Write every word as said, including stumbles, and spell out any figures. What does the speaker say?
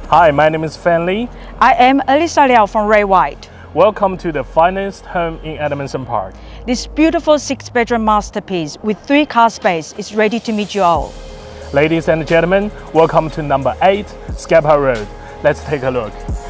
Hi, my name is Fan Lee. I am Elisa Liao from Ray White. Welcome to the finest home in Edmondson Park. This beautiful six-bedroom masterpiece with three car space is ready to meet you all. Ladies and gentlemen, welcome to number eight, Scapa Road. Let's take a look.